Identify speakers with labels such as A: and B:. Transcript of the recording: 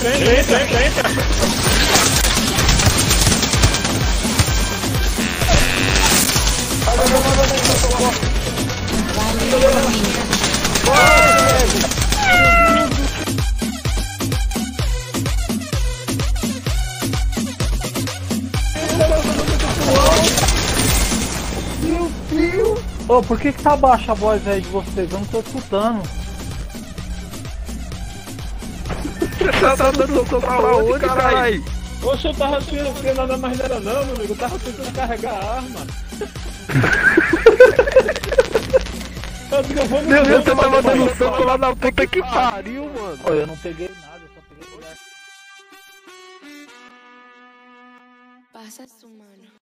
A: Meu Deus! Ô, por que tá baixa a voz aí de vocês? Eu não tô escutando.
B: Você tá dando soco pra onde, caralho?
A: Oxe, eu tava sem nada mais nada não, meu amigo. Eu tava tentando carregar a arma.
B: Meu Deus, você tava dando soco lá na puta que pariu, mano.
A: Ô, eu não peguei nada, eu só peguei...
C: Pasa su mano.